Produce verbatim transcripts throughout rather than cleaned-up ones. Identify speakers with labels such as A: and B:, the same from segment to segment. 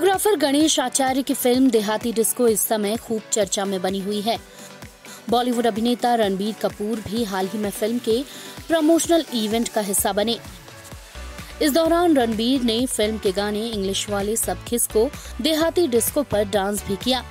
A: Choreographer Ganesh Acharya की film देहाती disco इस समय खूब चर्चा में बनी हुई है। बॉलीवुड अभिनेता रणबीर कपूर भी हाल ही में फिल्म के प्रमोशनल इवेंट का हिस्सा बने। इस दौरान रणबीर ने फिल्म के गाने इंग्लिश वाले सब किस को देहाती डिस्को पर डांस भी किया।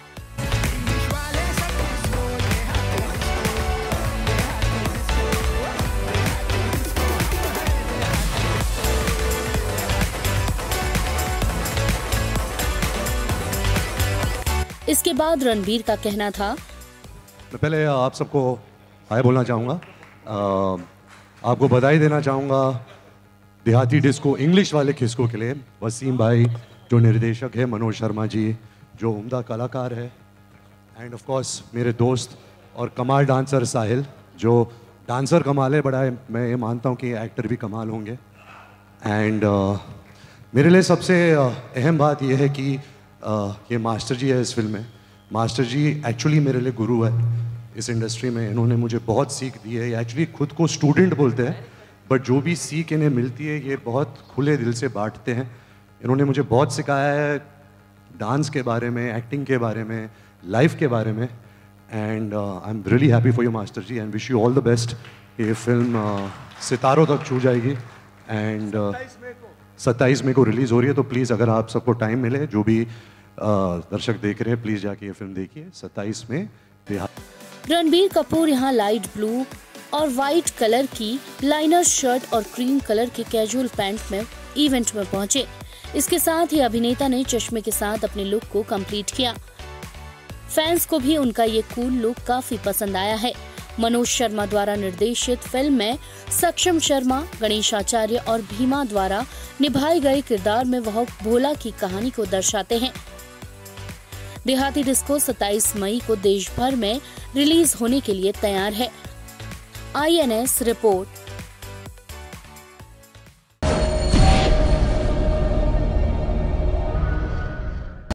A: इसके बाद रणबीर का कहना था,
B: मैं पहले आप सबको हाय बोलना चाहूँगा, आपको बधाई देना चाहूँगा देहाती डिस्को इंग्लिश वाले किसको के लिए। वसीम भाई जो निर्देशक है, मनोज शर्मा जी जो उम्दा कलाकार है, एंड ऑफ कोर्स मेरे दोस्त और कमाल डांसर साहिल जो डांसर कमाल है, बड़ा है, मैं ये मानता हूँ कि एक्टर भी कमाल होंगे। एंड uh, मेरे लिए सबसे uh, अहम बात यह है कि uh, ये मास्टर जी है इस फिल्म में। मास्टर जी एक्चुअली मेरे लिए गुरु है इस इंडस्ट्री में। इन्होंने मुझे बहुत सीख दी है। एक्चुअली खुद को स्टूडेंट बोलते हैं, बट जो भी सीख इन्हें मिलती है ये बहुत खुले दिल से बांटते हैं। इन्होंने मुझे बहुत सिखाया है डांस के बारे में, एक्टिंग के बारे में, लाइफ के बारे में। And I am really happy for you master ji and wish you all the best. ये फिल्म uh, सितारों तक छू जाएगी एंड सत्ताईस मई को रिलीज़ हो रही है, तो प्लीज़ अगर आप सबको टाइम मिले, जो भी दर्शक देख रहे हैं, प्लीज जाके ये फिल्म देखिए सत्ताईस में।
A: रणबीर कपूर यहाँ लाइट ब्लू और व्हाइट कलर की लाइनर शर्ट और क्रीम कलर के कैजुअल पैंट में इवेंट में पहुंचे। इसके साथ ही अभिनेता ने चश्मे के साथ अपने लुक को कंप्लीट किया। फैंस को भी उनका ये कूल लुक काफी पसंद आया है। मनोज शर्मा द्वारा निर्देशित फिल्म में सक्षम शर्मा, गणेश आचार्य और भीमा द्वारा निभाए गए किरदार में वह भोला की कहानी को दर्शाते हैं। देहाती डिस्को सत्ताईस मई को देश भर में रिलीज होने के लिए तैयार है। I N S report.